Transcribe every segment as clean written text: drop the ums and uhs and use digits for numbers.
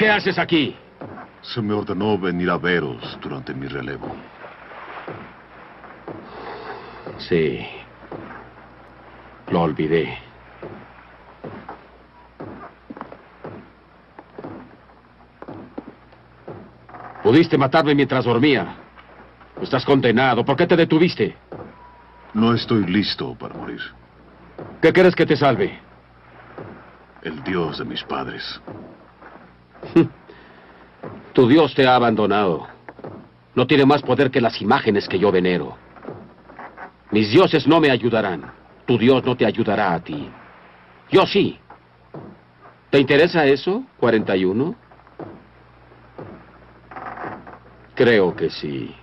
qué haces aquí? Se me ordenó venir a veros durante mi relevo. Sí. Lo olvidé. Pudiste matarme mientras dormía. Estás condenado. ¿Por qué te detuviste? No estoy listo para morir. ¿Qué quieres que te salve? El Dios de mis padres. Tu Dios te ha abandonado. No tiene más poder que las imágenes que yo venero. Mis dioses no me ayudarán. Tu Dios no te ayudará a ti. Yo sí. ¿Te interesa eso, 41? Creo que sí.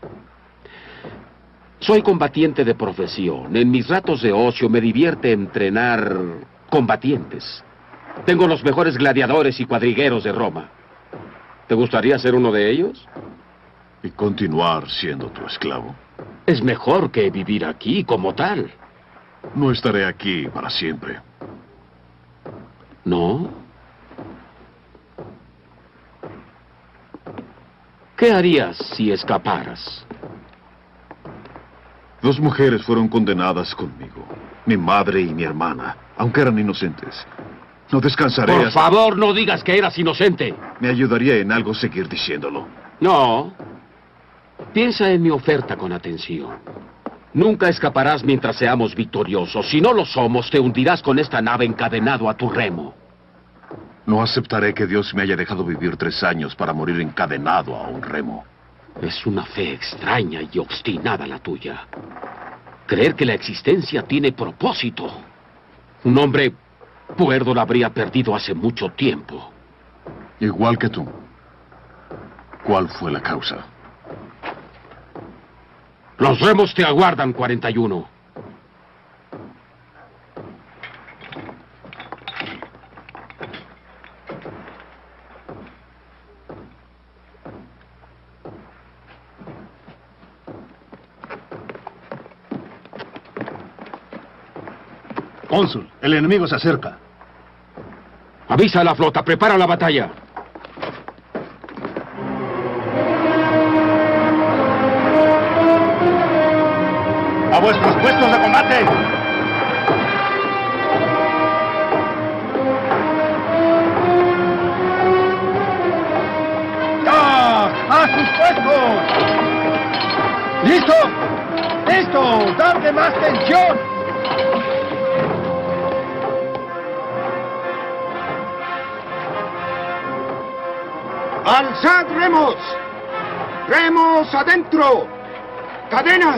Soy combatiente de profesión. En mis ratos de ocio me divierte entrenar combatientes. Tengo los mejores gladiadores y cuadrigueros de Roma. ¿Te gustaría ser uno de ellos? ¿Y continuar siendo tu esclavo? Es mejor que vivir aquí como tal. No estaré aquí para siempre. ¿No? ¿Qué harías si escaparas? 2 mujeres fueron condenadas conmigo. Mi madre y mi hermana, aunque eran inocentes. No descansaré Por hasta... favor, no digas que eras inocente. Me ayudaría en algo seguir diciéndolo. No. Piensa en mi oferta con atención. Nunca escaparás mientras seamos victoriosos. Si no lo somos, te hundirás con esta nave encadenado a tu remo. No aceptaré que Dios me haya dejado vivir 3 años para morir encadenado a un remo. Es una fe extraña y obstinada la tuya. Creer que la existencia tiene propósito. Un hombre cuerdo la habría perdido hace mucho tiempo. Igual que tú. ¿Cuál fue la causa? Los remos te aguardan, 41. Cónsul, el enemigo se acerca. Avisa a la flota, prepara la batalla. ¡A vuestros puestos de combate! ¡Ya! ¡A sus puestos! ¡Listo! ¡Listo! ¡Dadle más tensión! ¡Alzad remos! ¡Remos adentro! ¡Cadenas!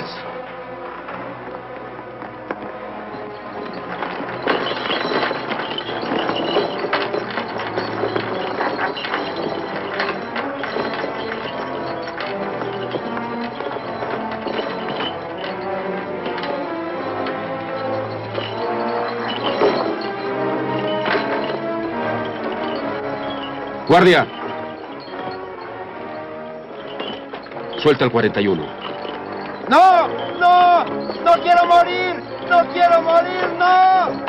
¡Guardia! Suelta el 41. ¡No! ¡No! ¡No quiero morir! ¡No quiero morir! ¡No!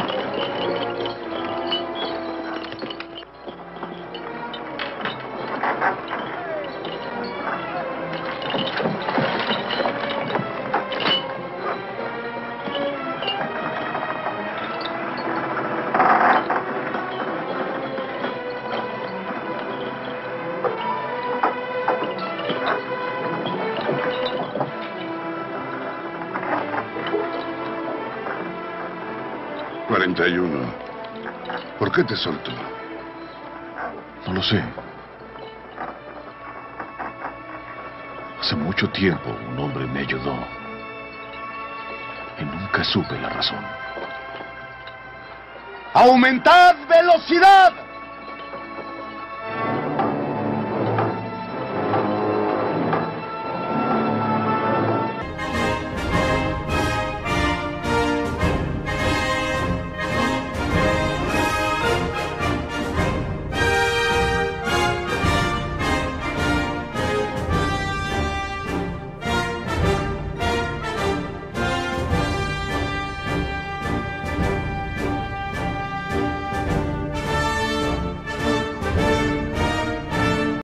¿Por qué te soltó? No lo sé. Hace mucho tiempo un hombre me ayudó. Y nunca supe la razón. ¡Aumentad velocidad!